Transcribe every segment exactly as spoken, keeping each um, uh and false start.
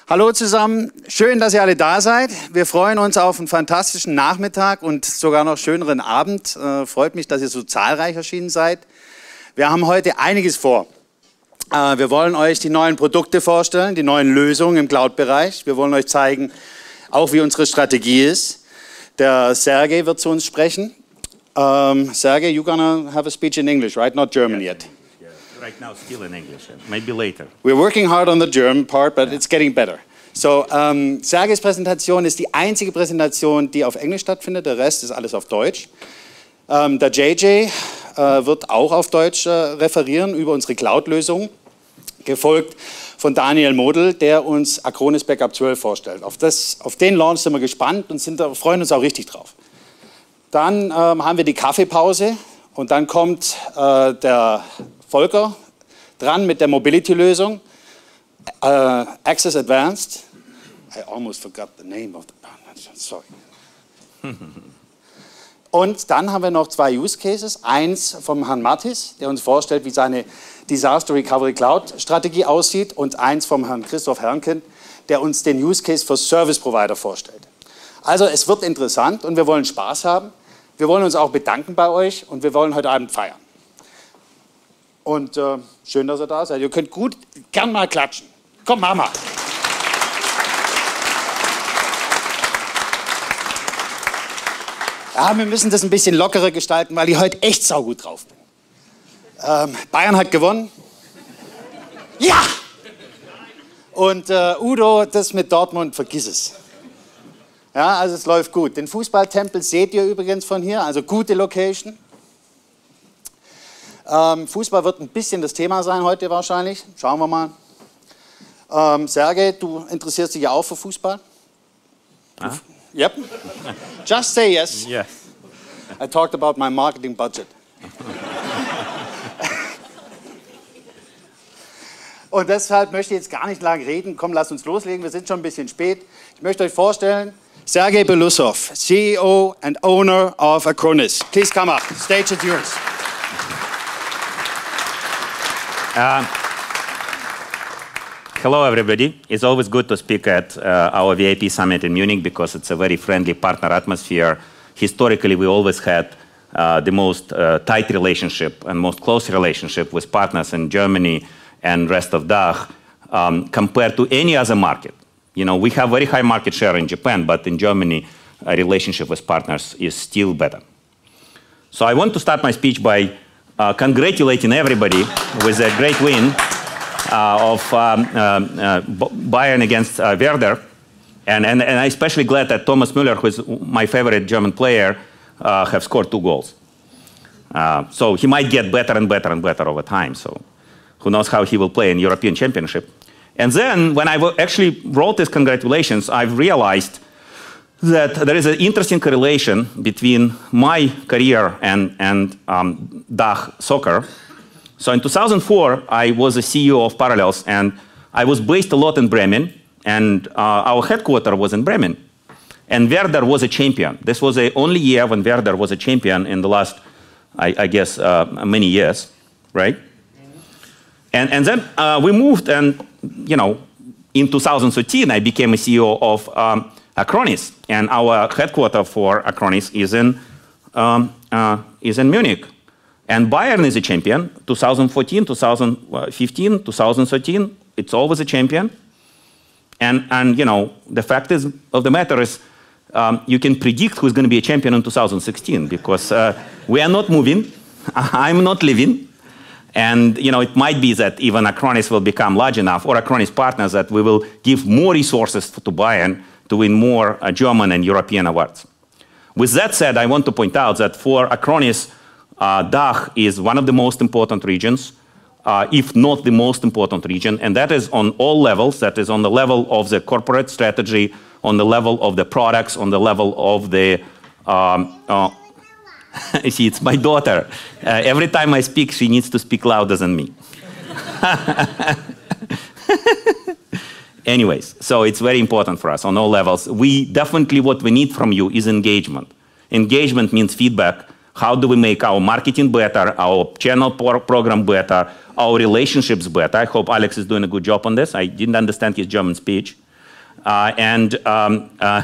Hallo zusammen, schön, dass ihr alle da seid. Wir freuen uns auf einen fantastischen Nachmittag und sogar noch schöneren Abend. Äh, freut mich, dass ihr so zahlreich erschienen seid. Wir haben heute einiges vor. Äh, wir wollen euch die neuen Produkte vorstellen, die neuen Lösungen im Cloud-Bereich. Wir wollen euch zeigen, auch wie unsere Strategie ist. Der Sergei wird zu uns sprechen. Um, Sergei, you're gonna have a speech in English, right? Not German yeah, yet. Yeah. Right now, still in English. Maybe later. We're working hard on the German part, but yeah. It's getting better. So, um, Sergeis Präsentation ist die einzige Präsentation, die auf Englisch stattfindet. Der Rest ist alles auf Deutsch. Um, der J J uh, wird auch auf Deutsch uh, referieren über unsere Cloud-Lösung, gefolgt von Daniel Model, der uns Acronis Backup zwölf vorstellt. Auf, das, auf den Launch sind wir gespannt und sind, freuen uns auch richtig drauf. Dann ähm, haben wir die Kaffeepause und dann kommt äh, der Volker dran mit der Mobility-Lösung, äh, Access Advanced. I almost forgot the name of the partner, sorry. Und dann haben wir noch zwei Use Cases. Eins vom Herrn Mattis, der uns vorstellt, wie seine Disaster Recovery Cloud Strategie aussieht, und eins vom Herrn Christoph Herrnken, der uns den Use Case für Service Provider vorstellt. Also es wird interessant und wir wollen Spaß haben. Wir wollen uns auch bedanken bei euch und wir wollen heute Abend feiern. Und äh, schön, dass ihr da seid. Ihr könnt gut, gern mal klatschen. Komm, Mama. Ja, wir müssen das ein bisschen lockerer gestalten, weil ich heute echt saugut drauf bin. Ähm, Bayern hat gewonnen. Ja! Und äh, Udo, das mit Dortmund, vergiss es. Ja, also es läuft gut. Den Fußballtempel seht ihr übrigens von hier, also gute Location. Ähm, Fußball wird ein bisschen das Thema sein heute wahrscheinlich. Schauen wir mal. Ähm, Sergei, du interessierst dich ja auch für Fußball? Huh? Yep. Just say yes. Yes. I talked about my marketing budget. Und deshalb möchte ich jetzt gar nicht lange reden. Komm, lasst uns loslegen. Wir sind schon ein bisschen spät. Ich möchte euch vorstellen, Sergei Beloussov, C E O and owner of Acronis. Please come up. Stage is yours. Uh, hello, everybody. It's always good to speak at uh, our V I P summit in Munich because it's a very friendly partner atmosphere. Historically, we always had uh, the most uh, tight relationship and most close relationship with partners in Germany and rest of D A C H um, compared to any other market. You know, we have very high market share in Japan, but in Germany, a relationship with partners is still better. So I want to start my speech by uh, congratulating everybody with a great win uh, of um, uh, uh, Bayern against uh, Werder. And, and, and I'm especially glad that Thomas Müller, who is my favorite German player, uh, have scored two goals. Uh, so he might get better and better and better over time. So who knows how he will play in European Championship. And then, when I actually wrote these congratulations, I've realized that there is an interesting correlation between my career and, and um, D A C H soccer. So in two thousand four, I was a C E O of Parallels, and I was based a lot in Bremen, and uh, our headquarters was in Bremen. And Werder was a champion. This was the only year when Werder was a champion in the last, I, I guess, uh, many years, right? And, and then uh, we moved, and you know, in two thousand thirteen, I became a C E O of um, Acronis, and our headquarters for Acronis is in um, uh, is in Munich. And Bayern is a champion. two thousand fourteen, two thousand fifteen, two thousand thirteen, it's always a champion. And and you know, the fact is of the matter is, um, you can predict who's going to be a champion in two thousand sixteen because uh, we are not moving. I'm not leaving. And you know, it might be that even Acronis will become large enough, or Acronis partners, that we will give more resources to Bayern to win more uh, German and European awards. With that said, I want to point out that for Acronis, uh, D A C H is one of the most important regions, uh, if not the most important region, and that is on all levels. That is on the level of the corporate strategy, on the level of the products, on the level of the um, uh, see, it's my daughter. Uh, every time I speak, she needs to speak louder than me. Anyways, so it's very important for us on all levels. We definitely, what we need from you is engagement. Engagement means feedback. How do we make our marketing better, our channel pro program better, our relationships better? I hope Alex is doing a good job on this. I didn't understand his German speech. uh, and um, uh,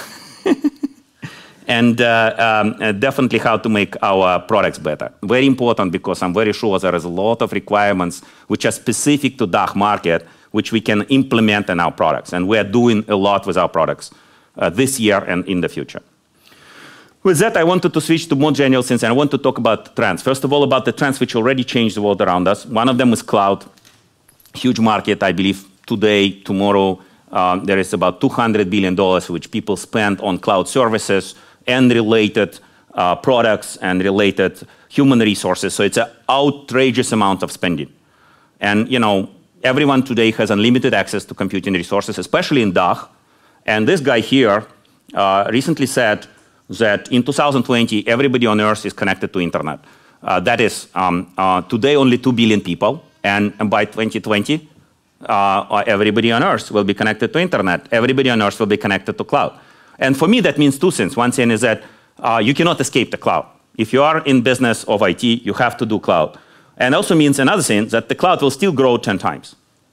and uh, um, uh, definitely how to make our products better. Very important, because I'm very sure there is a lot of requirements which are specific to D A C H market, which we can implement in our products. And we are doing a lot with our products uh, this year and in the future. With that, I wanted to switch to more general things, and I want to talk about trends. First of all, about the trends which already changed the world around us. One of them is cloud. Huge market, I believe, today, tomorrow, um, there is about two hundred billion dollars which people spend on cloud services and related uh, products and related human resources. So it's an outrageous amount of spending. And, you know, everyone today has unlimited access to computing resources, especially in D A C H. And this guy here uh, recently said that in two thousand twenty, everybody on Earth is connected to internet. Uh, that is, um, uh, today only two billion people, and, and by twenty twenty, uh, everybody on Earth will be connected to internet. Everybody on Earth will be connected to cloud. And for me, that means two things. One thing is that uh, you cannot escape the cloud. If you are in business of I T, you have to do cloud. And also means another thing, that the cloud will still grow ten times.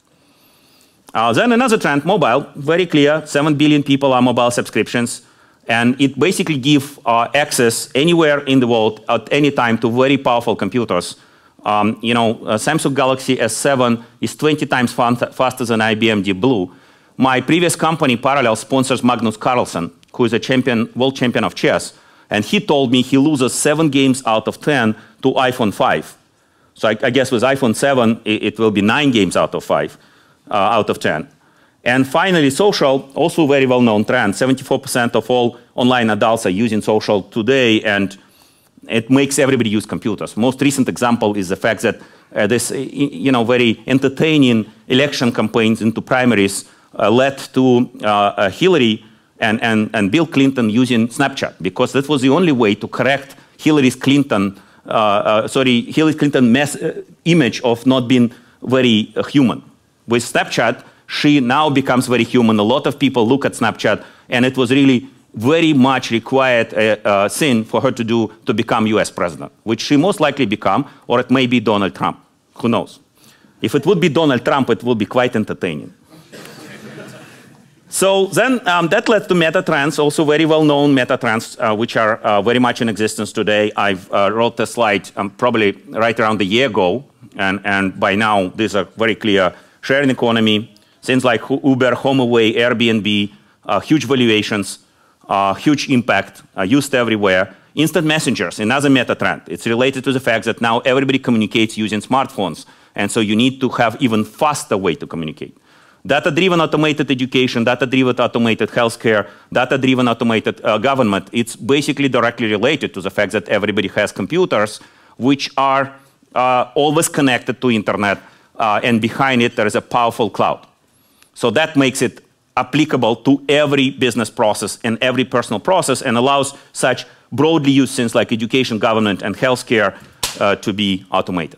Uh, then another trend, mobile, very clear, seven billion people are mobile subscriptions. And it basically gives uh, access anywhere in the world at any time to very powerful computers. Um, you know, uh, Samsung Galaxy S seven is twenty times faster than I B M Deep Blue. My previous company, Parallel, sponsors Magnus Carlsen, who is a champion, world champion of chess. And he told me he loses seven games out of ten to iPhone five. So I, I guess with iPhone seven, it, it will be nine games out of five, uh, out of ten. And finally, social, also very well-known trend. seventy-four percent of all online adults are using social today, and it makes everybody use computers. Most recent example is the fact that uh, this, you know, very entertaining election campaigns into primaries uh, led to uh, uh, Hillary and, and, and Bill Clinton using Snapchat, because that was the only way to correct Hillary Clinton, uh, uh, sorry, Hillary Clinton mess, uh, image of not being very uh, human. With Snapchat, she now becomes very human. A lot of people look at Snapchat, and it was really very much required uh, uh, thing for her to do to become U S president, which she most likely become, or it may be Donald Trump. Who knows? If it would be Donald Trump, it would be quite entertaining. So then um, that led to meta trends, also very well-known meta trends, uh, which are uh, very much in existence today. I've uh, wrote a slide um, probably right around a year ago, and, and by now these are very clear. Sharing economy, things like Uber, HomeAway, Airbnb, uh, huge valuations, uh, huge impact, uh, used everywhere. Instant messengers, another meta trend. It's related to the fact that now everybody communicates using smartphones, and so you need to have even faster way to communicate. Data-driven automated education, data-driven automated healthcare, data-driven automated uh, government, it's basically directly related to the fact that everybody has computers which are uh, always connected to internet, uh, and behind it there is a powerful cloud. So that makes it applicable to every business process and every personal process, and allows such broadly used things like education, government, and healthcare uh, to be automated.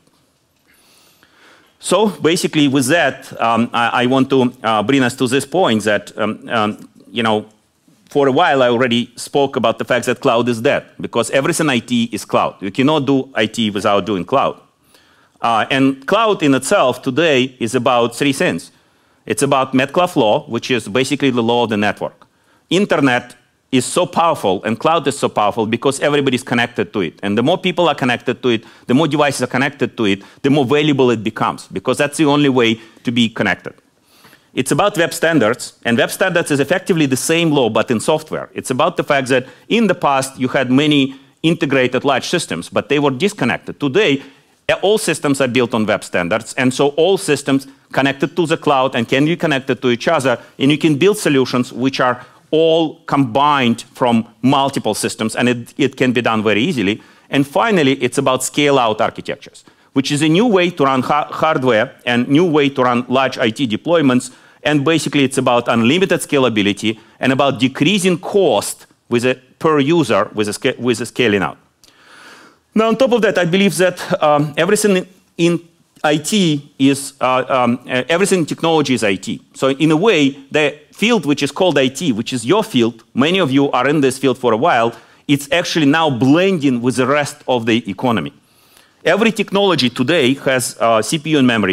So basically with that, um, I, I want to uh, bring us to this point that, um, um, you know, for a while I already spoke about the fact that cloud is dead, because everything I T is cloud. You cannot do I T without doing cloud. Uh, and cloud in itself today is about three things. It's about Metcalfe law, which is basically the law of the network. Internet is so powerful, and cloud is so powerful because everybody's connected to it. And the more people are connected to it, the more devices are connected to it, the more valuable it becomes, because that's the only way to be connected. It's about web standards, and web standards is effectively the same law, but in software. It's about the fact that in the past, you had many integrated large systems, but they were disconnected. Today, all systems are built on web standards, and so all systems connected to the cloud and can be connected to each other, and you can build solutions which are all combined from multiple systems, and it, it can be done very easily. And finally, it's about scale-out architectures, which is a new way to run ha hardware and new way to run large I T deployments. And basically, it's about unlimited scalability and about decreasing cost with a, per user with a, with a scaling out. Now, on top of that, I believe that um, everything in I T is, uh, um, everything in technology is I T. So in a way, the field which is called I T, which is your field, many of you are in this field for a while, it's actually now blending with the rest of the economy. Every technology today has uh, C P U and memory,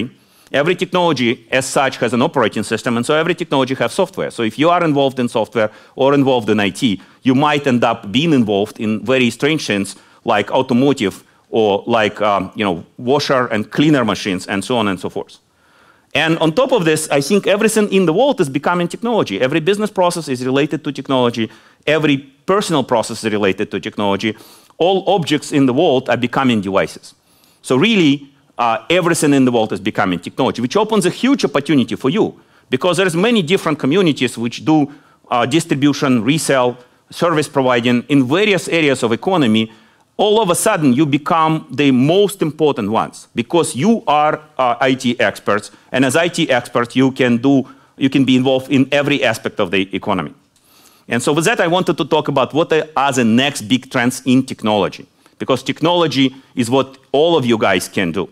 every technology as such has an operating system, and so every technology has software. So if you are involved in software or involved in I T, you might end up being involved in very strange things like automotive or like um, you know, washer and cleaner machines and so on and so forth. And on top of this, I think everything in the world is becoming technology. Every business process is related to technology. Every personal process is related to technology. All objects in the world are becoming devices. So really, uh, everything in the world is becoming technology, which opens a huge opportunity for you, because there's many different communities which do uh, distribution, resale, service providing in various areas of economy. All of a sudden, you become the most important ones because you are uh, I T experts, and as I T experts, you can do, you can be involved in every aspect of the economy. And so with that, I wanted to talk about what are the next big trends in technology, because technology is what all of you guys can do.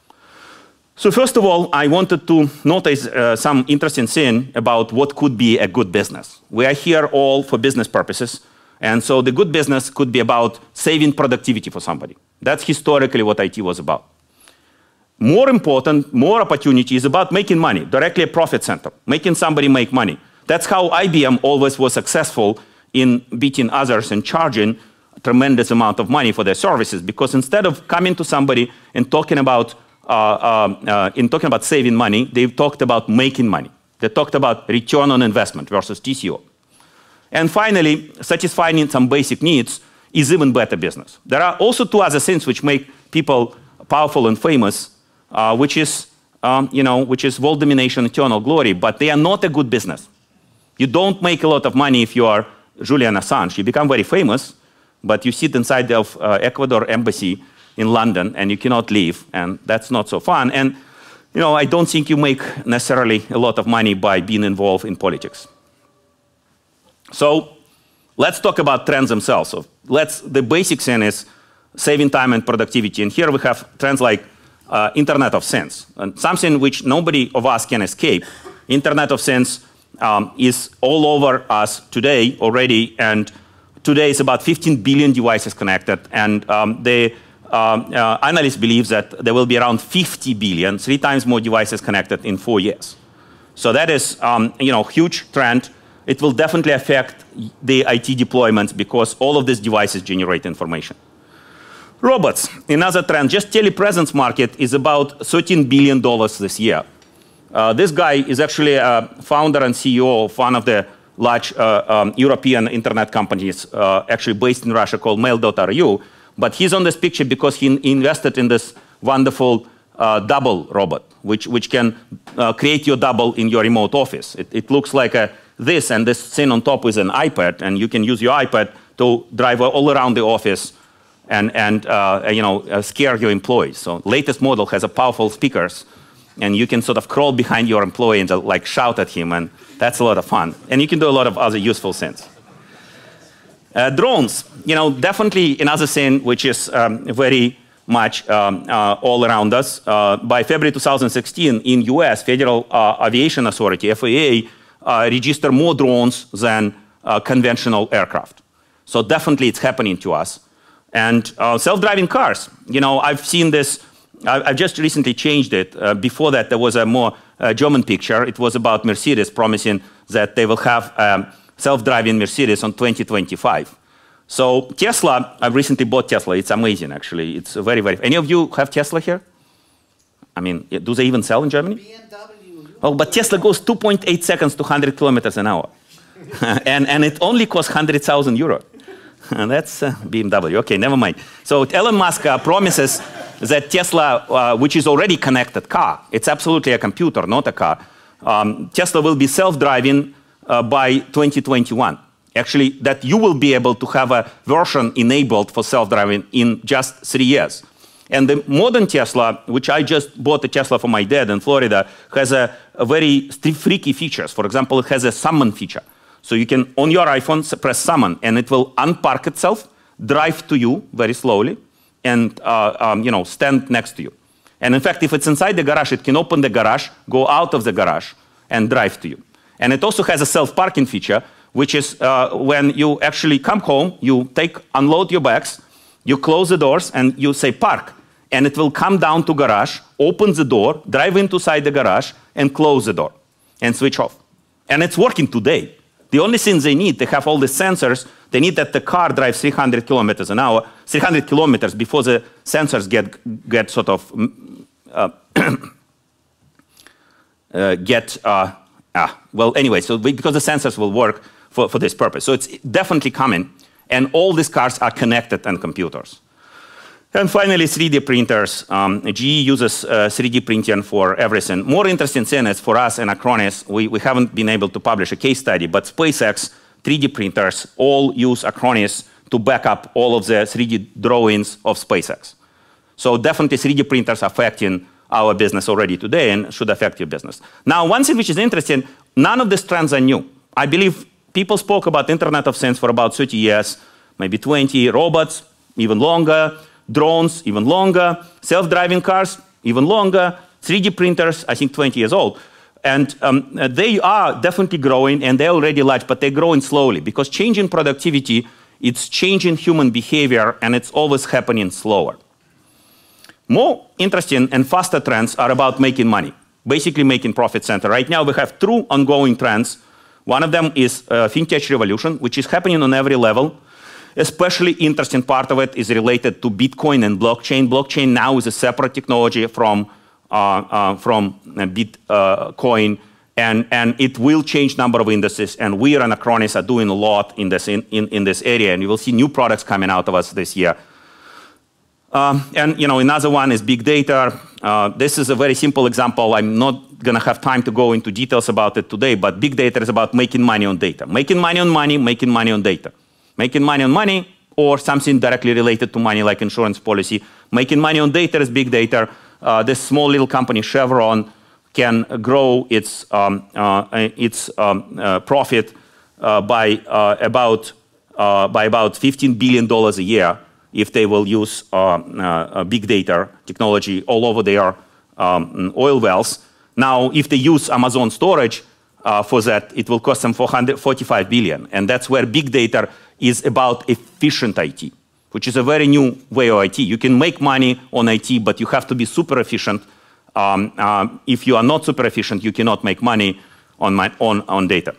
So first of all, I wanted to notice uh, some interesting thing about what could be a good business. We are here all for business purposes. And so the good business could be about saving productivity for somebody. That's historically what I T was about. More important, more opportunity is about making money, directly a profit center, making somebody make money. That's how I B M always was successful in beating others and charging a tremendous amount of money for their services, because instead of coming to somebody and talking about, uh, uh, uh, in talking about saving money, they've talked about making money. They talked about return on investment versus T C O. And finally, satisfying some basic needs is even better business. There are also two other things which make people powerful and famous, uh, which is, um, you know, which is world domination, eternal glory, but they are not a good business. You don't make a lot of money if you are Julian Assange. You become very famous, but you sit inside of uh, Ecuador embassy in London and you cannot leave, and that's not so fun. And, you know, I don't think you make necessarily a lot of money by being involved in politics. So let's talk about trends themselves. So let's, the basic thing is saving time and productivity. And here we have trends like uh, Internet of Things, and something which nobody of us can escape. Internet of Things um, is all over us today already, and today is about fifteen billion devices connected. And um, the um, uh, analyst believes that there will be around fifty billion, three times more devices connected in four years. So that is um, you know, huge trend. It will definitely affect the I T deployments because all of these devices generate information. Robots, another trend. Just telepresence market is about thirteen billion dollars this year. Uh, this guy is actually a founder and C E O of one of the large uh, um, European internet companies, uh, actually based in Russia, called mail dot R U. But he's on this picture because he invested in this wonderful uh, double robot, which, which can uh, create your double in your remote office. It, it looks like a this, and this thing on top is an iPad, and you can use your iPad to drive all around the office and, and uh, you know, uh, scare your employees. So latest model has a powerful speakers, and you can sort of crawl behind your employee and uh, like shout at him, and that's a lot of fun. And you can do a lot of other useful things. Uh, drones, you know, definitely another thing which is um, very much um, uh, all around us. Uh, by February two thousand sixteen, in U S, Federal uh, Aviation Authority, F A A, Uh, register more drones than uh, conventional aircraft. So definitely it's happening to us. And uh, self-driving cars, you know, I've seen this, I, I've just recently changed it. Uh, before that, there was a more uh, German picture. It was about Mercedes promising that they will have um, self-driving Mercedes on twenty twenty-five. So Tesla, I've recently bought Tesla. It's amazing, actually. It's very, very, any of you have Tesla here? I mean, do they even sell in Germany? B M W. Oh, but Tesla goes two point eight seconds to one hundred kilometers an hour. and, and it only costs one hundred thousand euro. And that's uh, B M W. Okay, never mind. So Elon Musk uh, promises that Tesla, uh, which is already connected car, it's absolutely a computer, not a car. Um, Tesla will be self-driving uh, by twenty twenty-one. Actually, that you will be able to have a version enabled for self-driving in just three years. And the modern Tesla, which I just bought a Tesla for my dad in Florida, has a, a very freaky features. For example, it has a summon feature. So you can, on your iPhone, press summon, and it will unpark itself, drive to you very slowly, and uh, um, you know, stand next to you. And in fact, if it's inside the garage, it can open the garage, go out of the garage, and drive to you. And it also has a self-parking feature, which is uh, when you actually come home, you take, unload your bags, you close the doors, and you say park. and it will come down to garage, open the door, drive inside the garage, and close the door, and switch off. And it's working today. The only thing they need, they have all the sensors, they need that the car drives three hundred kilometers an hour, three hundred kilometers before the sensors get, get sort of, uh, uh, get, uh, ah, well, anyway, so we, because the sensors will work for, for this purpose. So it's definitely coming, and all these cars are connected and computers. And finally, three D printers. Um, G E uses uh, three D printing for everything. More interesting thing is for us and Acronis, we, we haven't been able to publish a case study, but SpaceX three D printers all use Acronis to back up all of the three D drawings of SpaceX. So definitely three D printers are affecting our business already today and should affect your business. Now, one thing which is interesting, none of these trends are new. I believe people spoke about Internet of Things for about thirty years, maybe twenty, robots, even longer, drones, even longer, self-driving cars, even longer, three D printers, I think twenty years old. And um, they are definitely growing, and they're already large, but they're growing slowly, because changing productivity, it's changing human behavior, and it's always happening slower. More interesting and faster trends are about making money, basically making profit center. Right now, we have two ongoing trends. One of them is uh, fintech revolution, which is happening on every level. Especially interesting part of it is related to Bitcoin and blockchain. Blockchain now is a separate technology from, uh, uh, from Bitcoin, uh, and, and it will change number of industries, and we and Acronis are doing a lot in this, in, in, in this area, and you will see new products coming out of us this year. Um, and you know, another one is big data. Uh, this is a very simple example. I'm not going to have time to go into details about it today, but big data is about making money on data. Making money on money, making money on data. Making money on money, or something directly related to money, like insurance policy. Making money on data is big data. Uh, this small little company, Chevron, can grow its, um, uh, its um, uh, profit uh, by, uh, about, uh, by about fifteen billion dollars a year if they will use uh, uh, big data technology all over their um, oil wells. Now, if they use Amazon storage uh, for that, it will cost them four hundred forty-five billion dollars. And that's where big data is about efficient I T, which is a very new way of I T. You can make money on I T, but you have to be super efficient. Um, uh, if you are not super efficient, you cannot make money on, my, on, on data.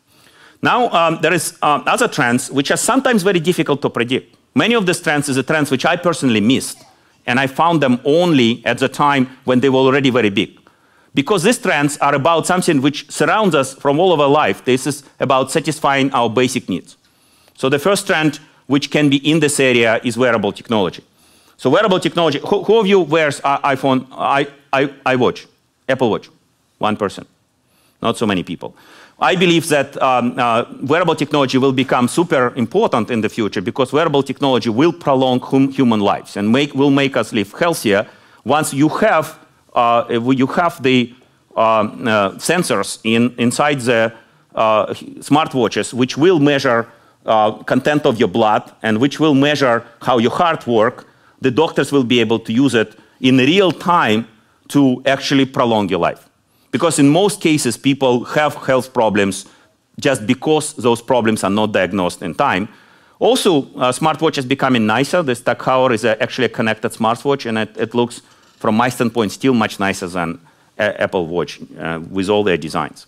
Now, um, there is uh, other trends which are sometimes very difficult to predict. Many of these trends are the trends which I personally missed, and I found them only at the time when they were already very big. Because these trends are about something which surrounds us from all of our life. This is about satisfying our basic needs. So the first trend which can be in this area is wearable technology. So wearable technology, who, who of you wears uh, iPhone, I, I, iWatch, Apple Watch? One person. Not so many people. I believe that um, uh, wearable technology will become super important in the future, because wearable technology will prolong hum human lives and make, will make us live healthier once you have, uh, you have the uh, uh, sensors in, inside the uh, smartwatches, which will measure Uh, content of your blood, and which will measure how your heart works. The doctors will be able to use it in real time to actually prolong your life. Because in most cases, people have health problems just because those problems are not diagnosed in time. Also, uh, smartwatch is becoming nicer. This Tag Heuer is uh, actually a connected smartwatch, and it, it looks, from my standpoint, still much nicer than uh, Apple Watch uh, with all their designs.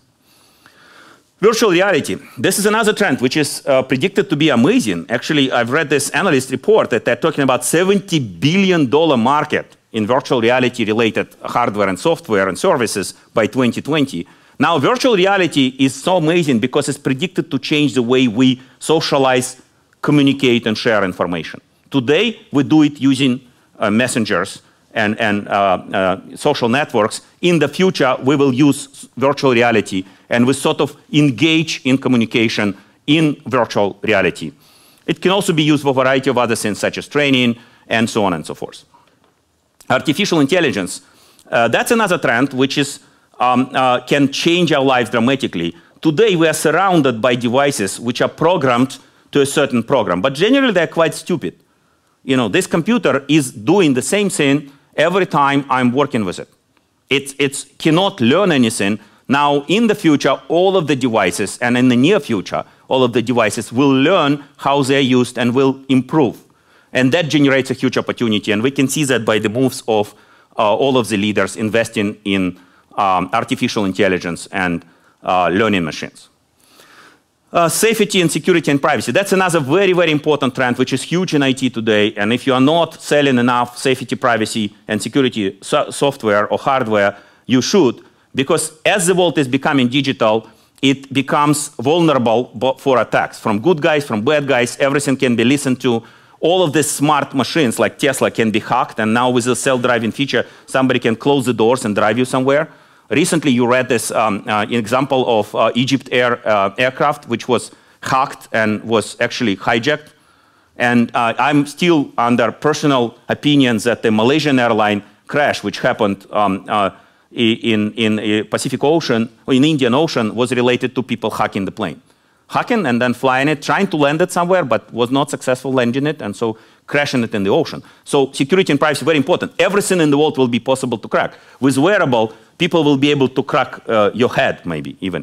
Virtual reality. This is another trend which is uh, predicted to be amazing. Actually, I've read this analyst report that they're talking about seventy billion dollar market in virtual reality related hardware and software and services by twenty twenty. Now, virtual reality is so amazing because it's predicted to change the way we socialize, communicate, and share information. Today, we do it using uh, messengers and, and uh, uh, social networks. In the future, we will use virtual reality, and we sort of engage in communication in virtual reality. It can also be used for a variety of other things, such as training, and so on and so forth. Artificial intelligence, uh, that's another trend which is, um, uh, can change our lives dramatically. Today, we are surrounded by devices which are programmed to a certain program, but generally they're quite stupid. You know, this computer is doing the same thing every time I'm working with it. It it's, cannot learn anything. Now, in the future, all of the devices, and in the near future, all of the devices will learn how they're used and will improve. And that generates a huge opportunity. And we can see that by the moves of uh, all of the leaders investing in um, artificial intelligence and uh, learning machines. Uh, safety and security and privacy. That's another very, very important trend, which is huge in I T today. And if you are not selling enough safety, privacy, and security so software or hardware, you should. Because as the world is becoming digital, it becomes vulnerable for attacks. From good guys, from bad guys, everything can be listened to. All of these smart machines like Tesla can be hacked. And now with the self-driving feature, somebody can close the doors and drive you somewhere. Recently, you read this um, uh, example of uh, Egypt Air uh, aircraft, which was hacked and was actually hijacked. And uh, I'm still under personal opinions that the Malaysian airline crash, which happened um, uh, in, in the Pacific Ocean, or in Indian Ocean, was related to people hacking the plane. Hacking and then flying it, trying to land it somewhere, but was not successful landing it, and so crashing it in the ocean. So security and privacy, very important. Everything in the world will be possible to crack. With wearable, people will be able to crack uh, your head, maybe, even.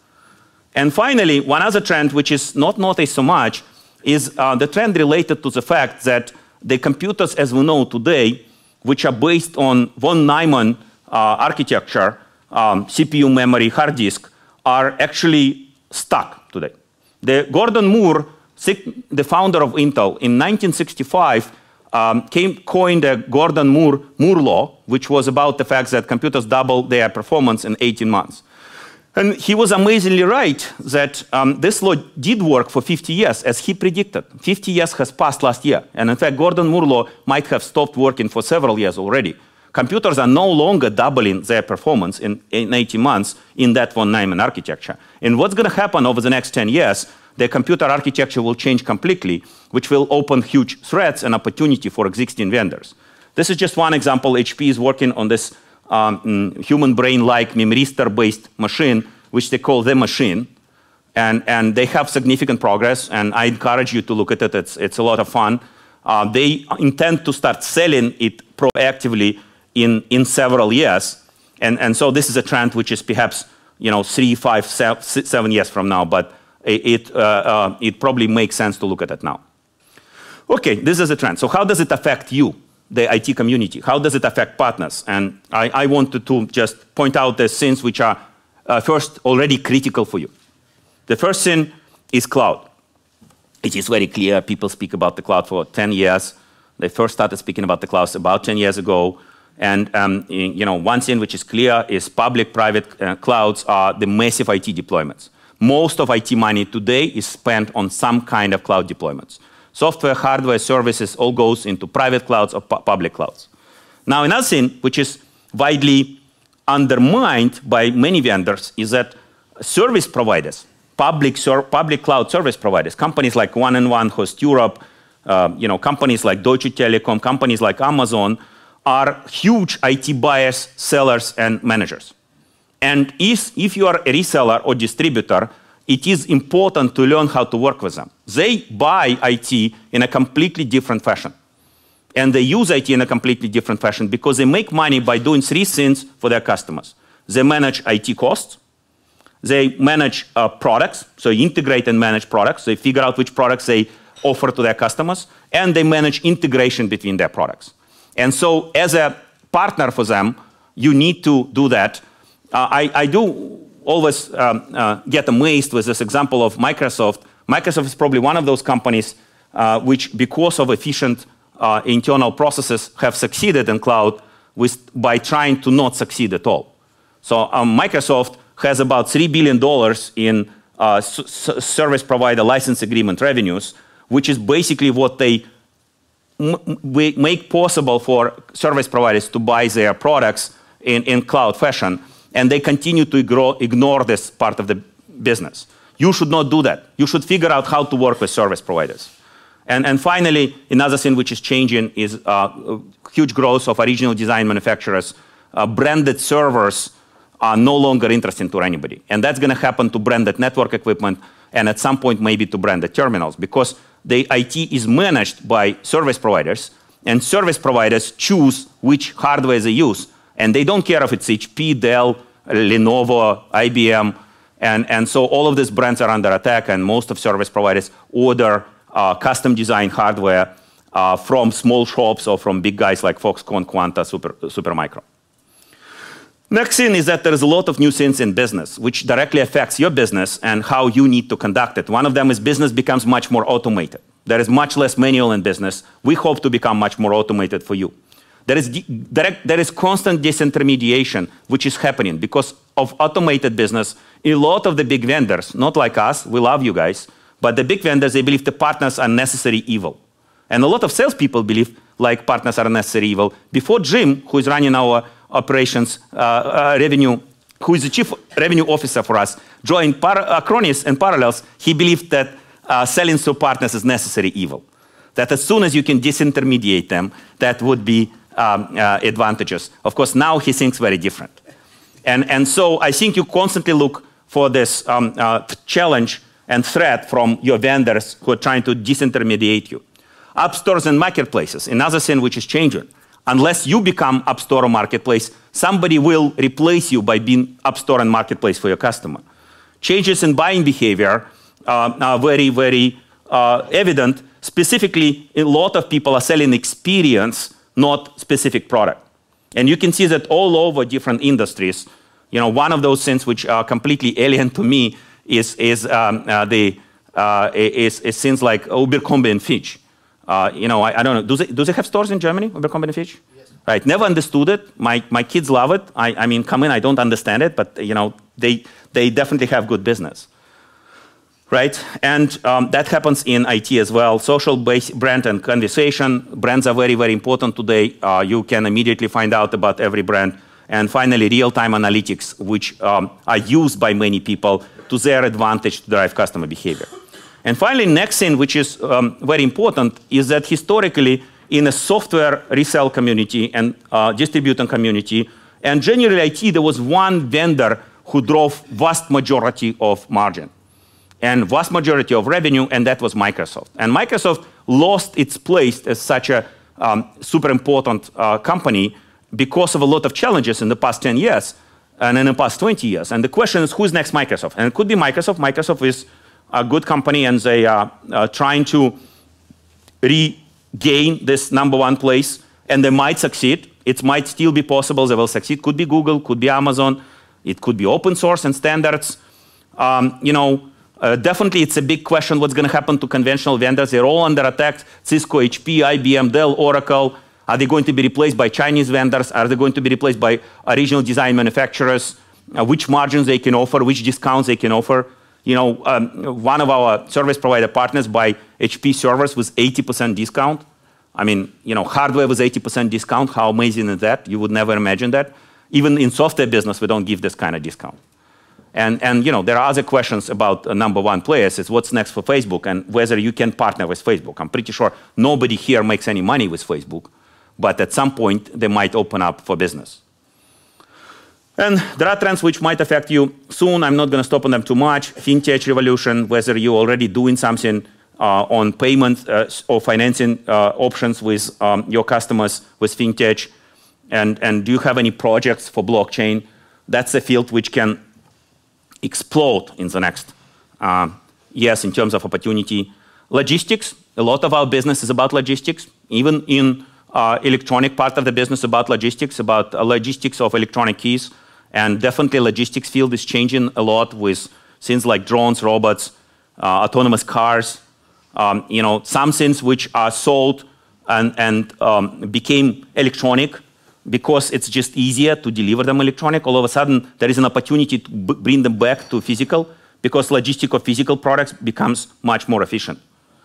And finally, one other trend, which is not noticed so much, is uh, the trend related to the fact that the computers, as we know today, which are based on von Neumann uh, architecture, um, C P U memory, hard disk, are actually stuck today. The Gordon Moore, the founder of Intel, in nineteen sixty-five, um, came, coined the Gordon Moore, Moore law, which was about the fact that computers double their performance in eighteen months. And he was amazingly right that um, this law did work for fifty years, as he predicted. fifty years has passed last year. And in fact, Gordon Moore law might have stopped working for several years already. Computers are no longer doubling their performance in, in eighteen months in that von Neumann architecture. And what's going to happen over the next ten years, the computer architecture will change completely, which will open huge threats and opportunity for existing vendors. This is just one example. H P is working on this um, human brain-like memristor-based machine, which they call the machine. And, and they have significant progress, and I encourage you to look at it. It's, it's a lot of fun. Uh, they intend to start selling it proactively in, in several years. And, and so this is a trend which is perhaps you know, three, five, seven years from now, but it, uh, uh, it probably makes sense to look at it now. Okay, this is a trend. So how does it affect you, the I T community? How does it affect partners? And I, I wanted to just point out the things which are uh, first already critical for you. The first thing is cloud. It is very clear. People speak about the cloud for ten years. They first started speaking about the cloud about ten years ago. And um, you know, one thing which is clear is public-private uh, clouds are the massive I T deployments. Most of I T money today is spent on some kind of cloud deployments. Software, hardware, services all goes into private clouds or pu public clouds. Now, another thing which is widely undermined by many vendors is that service providers, public, public cloud service providers, companies like one and one, Host Europe, uh, you know, companies like Deutsche Telekom, companies like Amazon, are huge I T buyers, sellers, and managers. And if, if you are a reseller or distributor, it is important to learn how to work with them. They buy I T in a completely different fashion. And they use I T in a completely different fashion because they make money by doing three things for their customers. They manage I T costs. They manage uh, products, so integrate and manage products. They figure out which products they offer to their customers. And they manage integration between their products. And so as a partner for them, you need to do that. Uh, I, I do always um, uh, get amazed with this example of Microsoft. Microsoft is probably one of those companies uh, which, because of efficient uh, internal processes, have succeeded in cloud with, by trying to not succeed at all. So um, Microsoft has about three billion dollars in uh, service provider license agreement revenues, which is basically what they we make possible for service providers to buy their products in, in cloud fashion, and they continue to ignore, ignore this part of the business. You should not do that. You should figure out how to work with service providers. And, and finally, another thing which is changing is uh, huge growth of original design manufacturers. Uh, branded servers are no longer interesting to anybody. And that's going to happen to branded network equipment and at some point maybe to branded terminals, because the I T is managed by service providers, and service providers choose which hardware they use. And they don't care if it's H P, Dell, Lenovo, I B M. And, and so all of these brands are under attack, and most of service providers order uh, custom design hardware uh, from small shops or from big guys like Foxconn, Quanta, Super, Supermicro. Next thing is that there is a lot of new things in business, which directly affects your business and how you need to conduct it. One of them is business becomes much more automated. There is much less manual in business. We hope to become much more automated for you. There is, direct, there is constant disintermediation, which is happening because of automated business. A lot of the big vendors, not like us, we love you guys, but the big vendors, they believe the partners are necessary evil. And a lot of salespeople believe like partners are necessary evil. Before Jim, who is running our operations uh, uh, revenue, who is the chief revenue officer for us, joined Acronis and Parallels, he believed that uh, selling through partners is necessary evil. That as soon as you can disintermediate them, that would be um, uh, advantageous. Of course, now he thinks very different. And, and so I think you constantly look for this um, uh, challenge and threat from your vendors who are trying to disintermediate you. App stores and marketplaces, another thing which is changing. Unless you become App Store or Marketplace, somebody will replace you by being App Store and Marketplace for your customer. Changes in buying behavior uh, are very, very uh, evident. Specifically, a lot of people are selling experience, not specific product. And you can see that all over different industries. You know, one of those things which are completely alien to me is, is, um, uh, the, uh, is, is things like Ubercombi and Fitch. Uh, you know, I, I don't know. Do they, do they have stores in Germany, Ubercombi and Fitch? Yes. Right. Never understood it. My, my kids love it. I, I mean, come in, I don't understand it, but, you know, they, they definitely have good business. Right? And um, that happens in I T as well. Social base, brand and conversation. Brands are very, very important today. Uh, you can immediately find out about every brand. And finally, real-time analytics, which um, are used by many people to their advantage to drive customer behavior. And finally, next thing, which is um, very important, is that historically, in a software resale community and uh, distributor community, and generally I T, there was one vendor who drove vast majority of margin and vast majority of revenue, and that was Microsoft. And Microsoft lost its place as such a um, super important uh, company because of a lot of challenges in the past ten years and in the past twenty years. And the question is, who's next Microsoft? And it could be Microsoft. Microsoft is a good company, and they are uh, trying to regain this number one place, and they might succeed. It might still be possible they will succeed. Could be Google, could be Amazon, it could be open source and standards. Um, you know, uh, definitely it's a big question what's going to happen to conventional vendors. They're all under attack. Cisco, H P, I B M, Dell, Oracle. Are they going to be replaced by Chinese vendors? Are they going to be replaced by original design manufacturers? Uh, which margins they can offer, which discounts they can offer? You know, um, one of our service provider partners buy H P servers with eighty percent discount. I mean, you know, hardware with eighty percent discount. How amazing is that? You would never imagine that. Even in software business, we don't give this kind of discount. And, and you know, there are other questions about uh, number one players. It's what's next for Facebook and whether you can partner with Facebook. I'm pretty sure nobody here makes any money with Facebook, but at some point, they might open up for business. And there are trends which might affect you soon. I'm not going to stop on them too much. FinTech revolution, whether you're already doing something uh, on payment uh, or financing uh, options with um, your customers with FinTech, and, and do you have any projects for blockchain? That's a field which can explode in the next uh, years in terms of opportunity. Logistics, a lot of our business is about logistics, even in uh, electronic part of the business about logistics, about uh, logistics of electronic keys. And definitely logistics field is changing a lot with things like drones, robots, uh, autonomous cars, um, you know, some things which are sold and, and um, became electronic because it's just easier to deliver them electronic. All of a sudden, there is an opportunity to b bring them back to physical because logistic of physical products becomes much more efficient.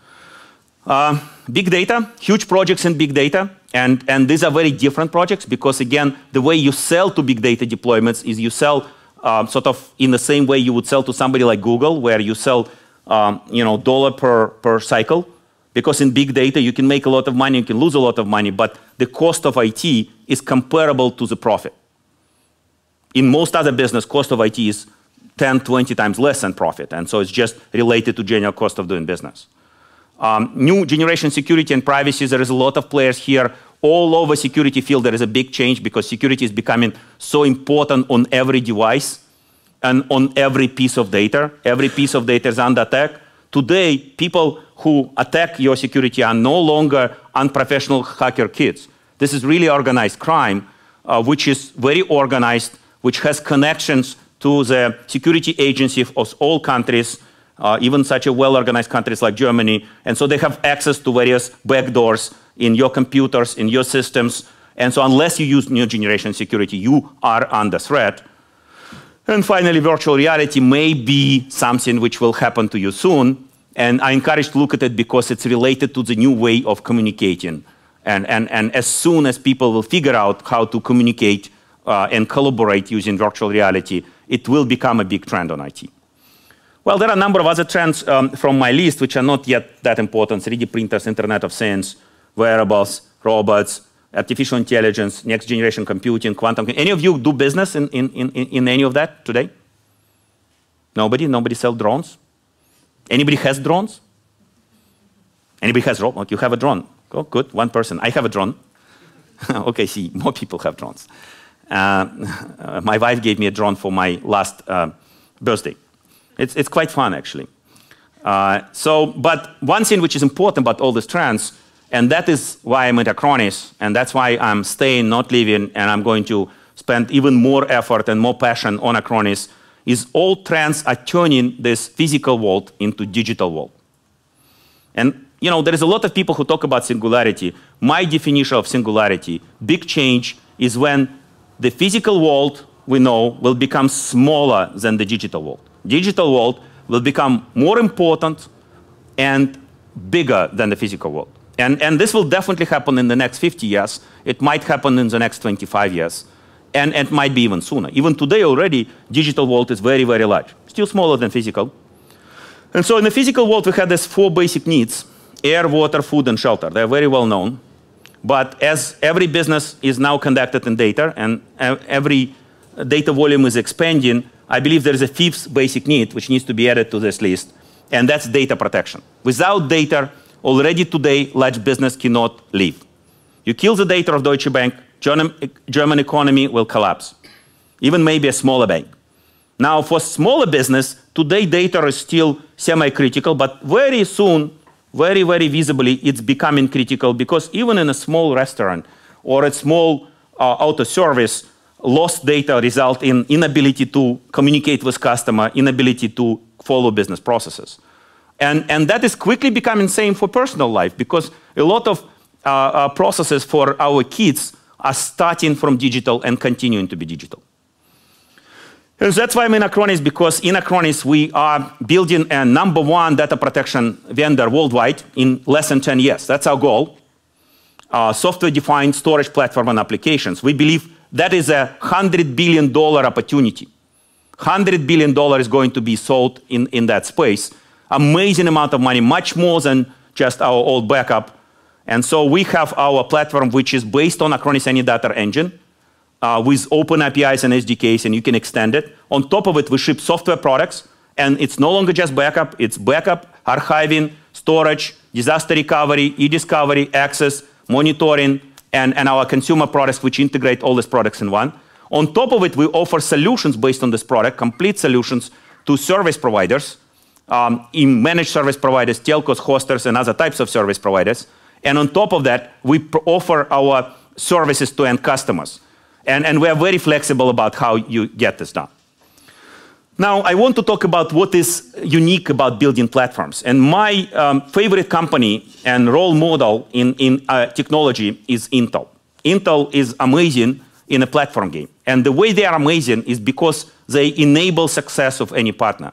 Uh, big data, huge projects in big data. And, and these are very different projects because, again, the way you sell to big data deployments is you sell um, sort of in the same way you would sell to somebody like Google, where you sell um, you know, dollar per, per cycle. Because in big data, you can make a lot of money, you can lose a lot of money, but the cost of I T is comparable to the profit. In most other business, cost of I T is ten, twenty times less than profit. And so it's just related to general cost of doing business. Um, new generation security and privacy, there is a lot of players here. All over security field, there is a big change because security is becoming so important on every device and on every piece of data. Every piece of data is under attack. Today, people who attack your security are no longer unprofessional hacker kids. This is really organized crime, uh, which is very organized, which has connections to the security agencies of all countries, uh, even such a well-organized countries like Germany. And so they have access to various backdoors in your computers, in your systems. And so unless you use new generation security, you are under threat. And finally, virtual reality may be something which will happen to you soon. And I encourage to look at it because it's related to the new way of communicating. And, and, and as soon as people will figure out how to communicate uh, and collaborate using virtual reality, it will become a big trend on I T. Well, there are a number of other trends um, from my list which are not yet that important. three D printers, Internet of Things, wearables, robots, artificial intelligence, next generation computing, quantum. Any of you do business in, in, in, in any of that today? Nobody? Nobody sell drones? Anybody has drones? Anybody has robots? You have a drone. Oh, good, one person. I have a drone. Okay, see, more people have drones. Uh, uh, my wife gave me a drone for my last uh, birthday. It's, it's quite fun, actually. Uh, so, but one thing which is important about all these trends, and that is why I'm at Acronis, and that's why I'm staying, not leaving, and I'm going to spend even more effort and more passion on Acronis, is all trends are turning this physical world into digital world. And you know, there is a lot of people who talk about singularity. My definition of singularity, big change, is when the physical world we know will become smaller than the digital world. Digital world will become more important and bigger than the physical world. And, and this will definitely happen in the next fifty years. It might happen in the next twenty-five years. And it might be even sooner. Even today already, digital world is very, very large. Still smaller than physical. And so in the physical world, we have these four basic needs: air, water, food, and shelter. They're very well known. But as every business is now conducted in data, and every data volume is expanding, I believe there is a fifth basic need which needs to be added to this list, and that's data protection. Without data, already today, large business cannot live. You kill the data of Deutsche Bank, German, German economy will collapse. Even maybe a smaller bank. Now, for smaller business, today data is still semi-critical, but very soon, very, very visibly, it's becoming critical, because even in a small restaurant or a small uh, auto service, lost data result in inability to communicate with customer, inability to follow business processes. And, and that is quickly becoming same for personal life, because a lot of uh, uh, processes for our kids are starting from digital and continuing to be digital. And that's why I'm in Acronis, because in Acronis we are building a number one data protection vendor worldwide in less than ten years. That's our goal. Uh, software-defined storage platform and applications. We believe that is a one hundred billion dollar opportunity. one hundred billion dollars is going to be sold in, in that space. Amazing amount of money, much more than just our old backup. And so we have our platform, which is based on Acronis AnyData engine, uh, with open A P Is and S D Ks, and you can extend it. On top of it, we ship software products, and it's no longer just backup. It's backup, archiving, storage, disaster recovery, e-discovery, access, monitoring, and, and our consumer products, which integrate all these products in one. On top of it, we offer solutions based on this product, complete solutions to service providers, um, in managed service providers, telcos, hosters, and other types of service providers. And on top of that, we offer our services to end customers. And, and we are very flexible about how you get this done. Now, I want to talk about what is unique about building platforms. And my um, favorite company and role model in, in uh, technology is Intel. Intel is amazing in a platform game. And the way they are amazing is because they enable success of any partner.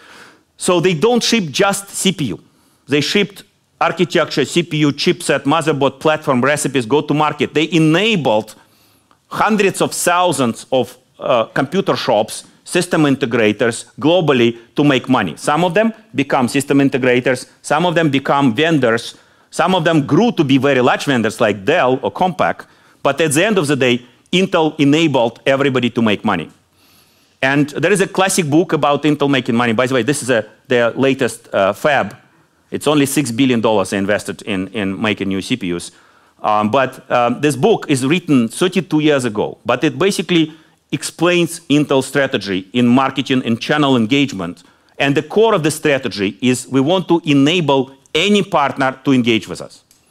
So they don't ship just C P U. They shipped architecture, C P U, chipset, motherboard, platform, recipes, go-to-market. They enabled hundreds of thousands of uh, computer shops, system integrators globally to make money. Some of them become system integrators, some of them become vendors, some of them grew to be very large vendors like Dell or Compaq, but at the end of the day, Intel enabled everybody to make money. And there is a classic book about Intel making money. By the way, this is a, their latest uh, fab. It's only six billion dollars they invested in, in making new C P Us. Um, but um, this book is written thirty-two years ago, but it basically explains Intel's strategy in marketing and channel engagement. And the core of the strategy is we want to enable any partner to engage with us.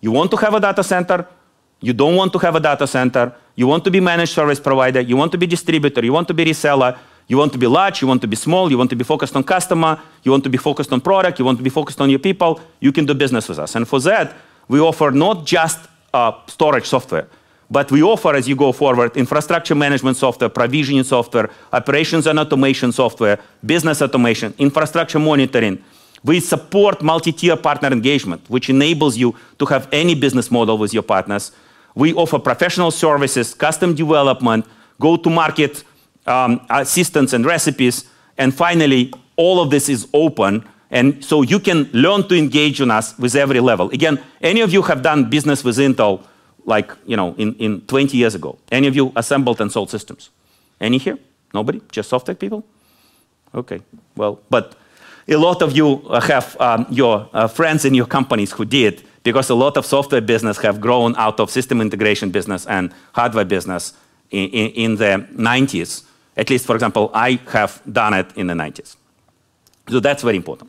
You want to have a data center, you don't want to have a data center, you want to be managed service provider, you want to be distributor, you want to be reseller, you want to be large, you want to be small, you want to be focused on customer, you want to be focused on product, you want to be focused on your people, you can do business with us. And for that, we offer not just uh, storage software, but we offer, as you go forward, infrastructure management software, provisioning software, operations and automation software, business automation, infrastructure monitoring. We support multi-tier partner engagement, which enables you to have any business model with your partners. We offer professional services, custom development, go-to-market um, assistance and recipes. And finally, all of this is open. And so you can learn to engage on us with every level. Again, any of you have done business with Intel like, you know, in, in twenty years ago? Any of you assembled and sold systems? Any here? Nobody? Just software people? Okay, well, but a lot of you have um, your uh, friends in your companies who did, because a lot of software business have grown out of system integration business and hardware business in, in, in the nineties. At least, for example, I have done it in the nineties. So that's very important.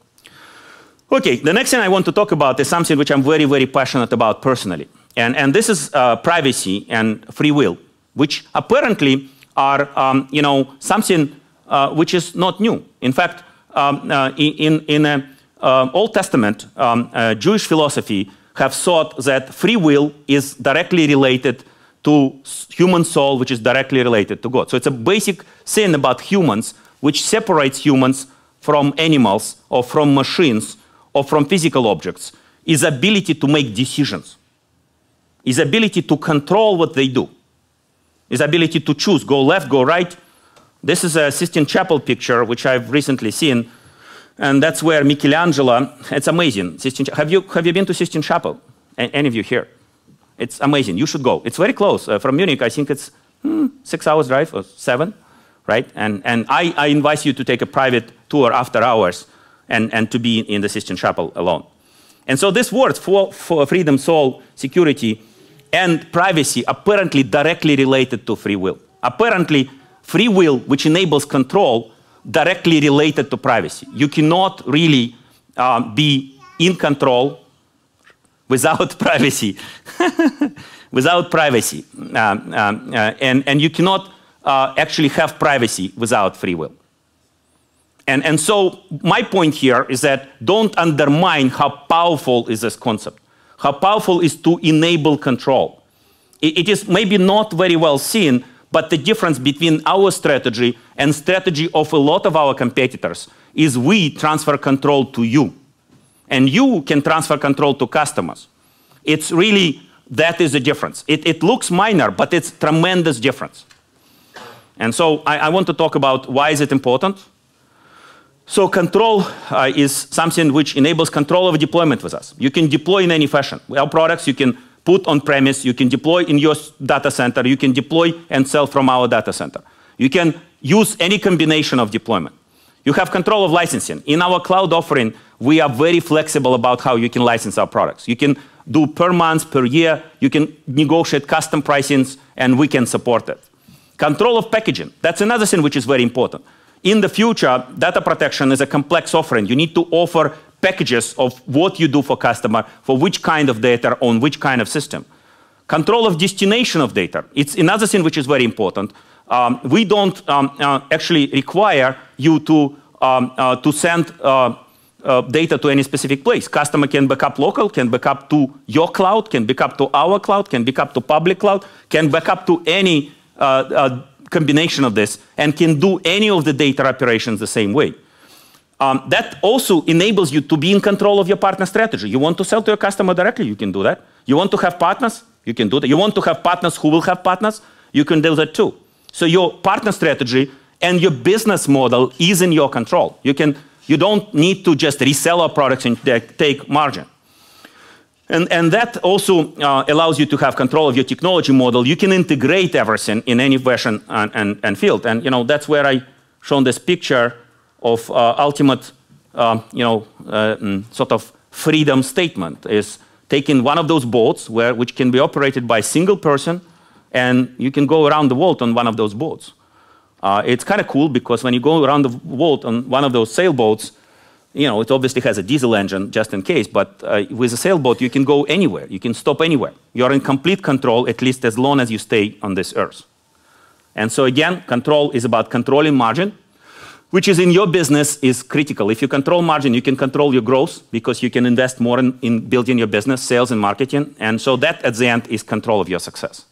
Okay, the next thing I want to talk about is something which I'm very, very passionate about personally. And, and this is uh, privacy and free will, which apparently are um, you know, something uh, which is not new. In fact, um, uh, in, in uh, uh, Old Testament, um, uh, Jewish philosophy have thought that free will is directly related to human soul, which is directly related to God. So it's a basic thing about humans, which separates humans from animals or from machines or from physical objects, is ability to make decisions, is ability to control what they do, is ability to choose, go left, go right. This is a Sistine Chapel picture, which I've recently seen, and that's where Michelangelo, it's amazing. Sistine, have, you, have you been to Sistine Chapel? A any of you here? It's amazing, you should go. It's very close, uh, from Munich, I think it's hmm, six hours drive, or seven, right? And, and I, I invite you to take a private tour after hours and, and to be in the Sistine Chapel alone. And so this words, for, for freedom, soul, security, and privacy, apparently directly related to free will. Apparently, free will, which enables control, directly related to privacy. You cannot really uh, be in control without privacy. Without privacy. Um, um, uh, and, and you cannot uh, actually have privacy without free will. And, and so my point here is that don't undermine how powerful is this concept. How powerful is to enable control. It, it is maybe not very well seen, but the difference between our strategy and strategy of a lot of our competitors is we transfer control to you. And you can transfer control to customers. It's really, that is the difference. It, it looks minor, but it's tremendous difference. And so I, I want to talk about why is it important. So control uh, is something which enables control of deployment with us. You can deploy in any fashion. Our products you can put on premise, you can deploy in your data center, you can deploy and sell from our data center. You can use any combination of deployment. You have control of licensing. In our cloud offering, we are very flexible about how you can license our products. You can do per month, per year, you can negotiate custom pricings, and we can support it. Control of packaging, that's another thing which is very important. In the future, data protection is a complex offering. You need to offer packages of what you do for customer, for which kind of data, on which kind of system. Control of destination of data. It's another thing which is very important. Um, we don't um, uh, actually require you to, um, uh, to send uh, uh, data to any specific place. Customer can backup local, can backup to your cloud, can backup to our cloud, can backup to public cloud, can backup to any uh, uh, combination of this, and can do any of the data operations the same way. Um, that also enables you to be in control of your partner strategy. You want to sell to your customer directly, you can do that. You want to have partners, you can do that. You want to have partners who will have partners, you can do that too. So your partner strategy and your business model is in your control. You, can, you don't need to just resell our products and take margin. And, and that also uh, allows you to have control of your technology model. You can integrate everything in any version and, and, and field. And you know, that's where I shown this picture of uh, ultimate uh, you know, uh, mm, sort of freedom statement, is taking one of those boats where, which can be operated by a single person, and you can go around the world on one of those boats. Uh, it's kind of cool because when you go around the world on one of those sailboats, you know, it obviously has a diesel engine just in case, but uh, with a sailboat, you can go anywhere. You can stop anywhere. You're in complete control, at least as long as you stay on this earth. And so again, control is about controlling margin, which is in your business is critical. If you control margin, you can control your growth because you can invest more in, in building your business, sales and marketing. And so that at the end is control of your success.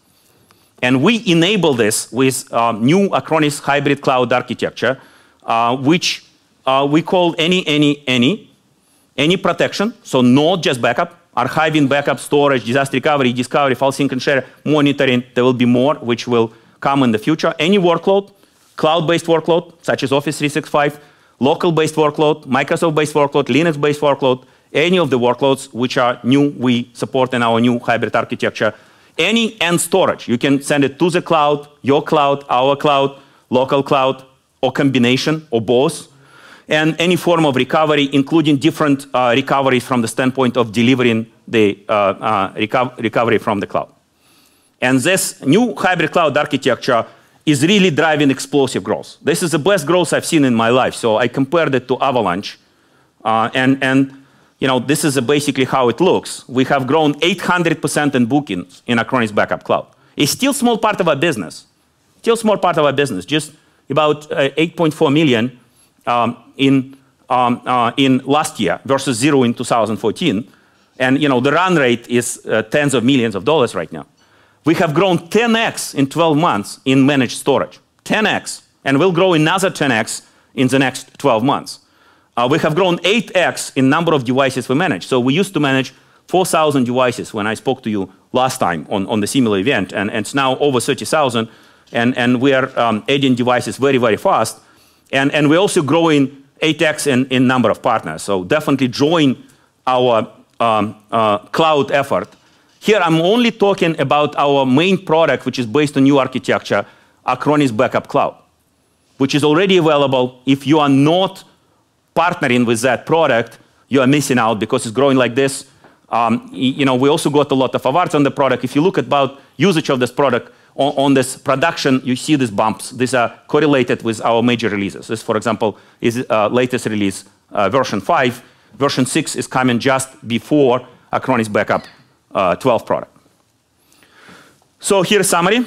And we enable this with um, new Acronis hybrid cloud architecture, uh, which uh, we call any, any, any, any protection. So not just backup, archiving, backup, storage, disaster recovery, discovery, file sync and share, monitoring. There will be more, which will come in the future. Any workload, cloud-based workload, such as Office three sixty-five, local-based workload, Microsoft-based workload, Linux-based workload, any of the workloads which are new, we support in our new hybrid architecture. Any and storage, you can send it to the cloud, your cloud, our cloud, local cloud, or combination, or both. And any form of recovery, including different uh, recoveries from the standpoint of delivering the uh, uh, reco recovery from the cloud. And this new hybrid cloud architecture is really driving explosive growth. This is the best growth I've seen in my life. So I compared it to Avalanche. Uh, and, and you know, this is basically how it looks. We have grown eight hundred percent in bookings in Acronis Backup Cloud. It's still a small part of our business. Still a small part of our business. Just about uh, eight point four million um, in, um, uh, in last year versus zero in two thousand fourteen. And you know, the run rate is uh, tens of millions of dollars right now. We have grown ten X in twelve months in managed storage, ten X, and we'll grow another ten X in the next twelve months. Uh, we have grown eight X in number of devices we manage. So we used to manage four thousand devices when I spoke to you last time on, on the similar event, and, and it's now over thirty thousand, and, and we are um, adding devices very, very fast. And, and we're also growing eight X in, in number of partners. So definitely join our um, uh, cloud effort. Here, I'm only talking about our main product, which is based on new architecture, Acronis Backup Cloud, which is already available. If you are not partnering with that product, you are missing out because it's growing like this. Um, you know, we also got a lot of awards on the product. If you look at about usage of this product on, on this production, you see these bumps. These are correlated with our major releases. This, for example, is uh, latest release, uh, version five. Version six is coming just before Acronis Backup Uh, twelve product. So here's a summary.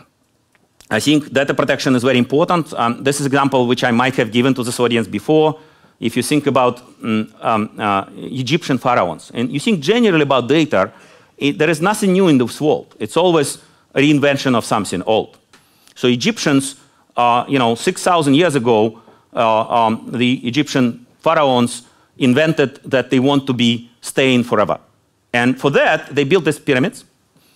I think data protection is very important. Um, this is an example which I might have given to this audience before. If you think about um, um, uh, Egyptian pharaohs, and you think generally about data, it, there is nothing new in this world. It's always a reinvention of something old. So Egyptians, uh, you know, six thousand years ago, uh, um, the Egyptian pharaohs invented that they want to be staying forever. And for that, they built these pyramids.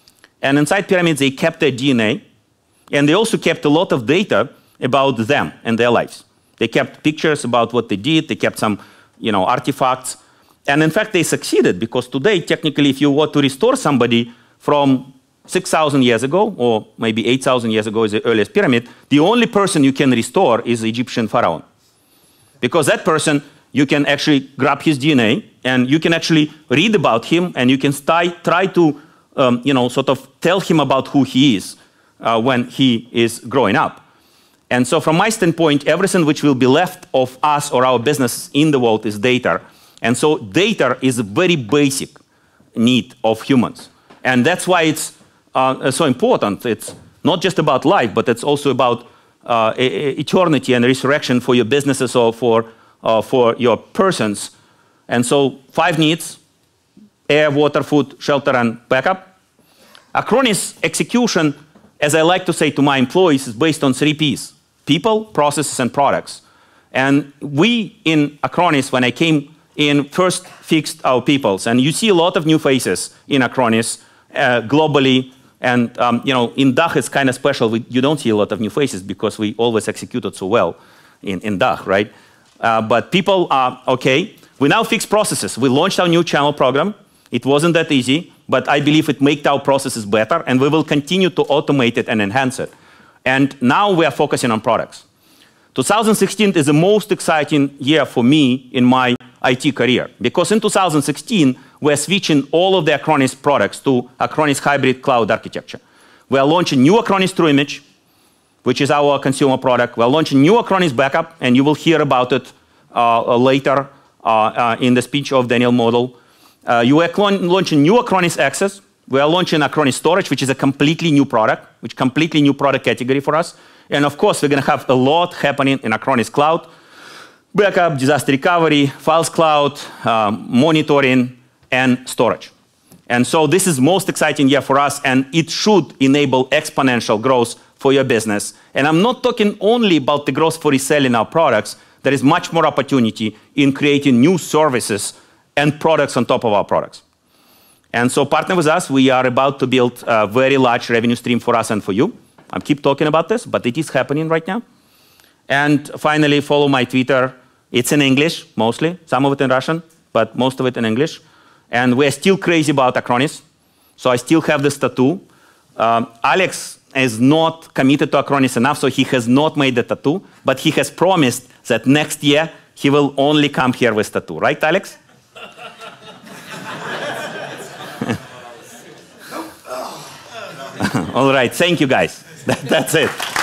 And inside pyramids, they kept their D N A. And they also kept a lot of data about them and their lives. They kept pictures about what they did. They kept some, you know, artifacts. And in fact, they succeeded because today, technically, if you were to restore somebody from six thousand years ago, or maybe eight thousand years ago is the earliest pyramid, the only person you can restore is the Egyptian pharaoh. Because that person, you can actually grab his D N A, and you can actually read about him, and you can try to, um, you know, sort of tell him about who he is uh, when he is growing up. And so from my standpoint, everything which will be left of us or our business in the world is data. And so data is a very basic need of humans. And that's why it's uh, so important. It's not just about life, but it's also about uh, eternity and resurrection for your businesses or for Uh, for your persons. And so five needs: air, water, food, shelter, and backup. Acronis execution, as I like to say to my employees, is based on three P's: people, processes, and products. And we in Acronis, when I came in, first fixed our peoples. And you see a lot of new faces in Acronis uh, globally. And um, you know, in D A C it's kind of special. We, you don't see a lot of new faces because we always executed so well in, in D A C, right? Uh, but people are okay. We now fix processes. We launched our new channel program. It wasn't that easy, but I believe it made our processes better, and we will continue to automate it and enhance it. And now we are focusing on products. two thousand sixteen is the most exciting year for me in my I T career, because in two thousand sixteen, we're switching all of the Acronis products to Acronis hybrid cloud architecture. We are launching new Acronis True Image, which is our consumer product. We're launching new Acronis Backup, and you will hear about it uh, later. uh, in the speech of Daniel Model. Uh, you are launching new Acronis Access. We are launching Acronis Storage, which is a completely new product, which completely new product category for us. And of course, we're going to have a lot happening in Acronis Cloud. Backup, disaster recovery, files cloud, um, monitoring, and storage. And so this is most exciting year for us, and it should enable exponential growth for your business. And I'm not talking only about the growth for reselling our products. There is much more opportunity in creating new services and products on top of our products. And so partner with us. We are about to build a very large revenue stream for us and for you. I keep talking about this, but it is happening right now. And finally, follow my Twitter. It's in English, mostly. Some of it in Russian, but most of it in English. And we're still crazy about Acronis. So I still have this tattoo. Um, Alex is not committed to Acronis enough, so he has not made the tattoo. But he has promised that next year, he will only come here with tattoo. Right, Alex? All right. Thank you, guys. That, that's it.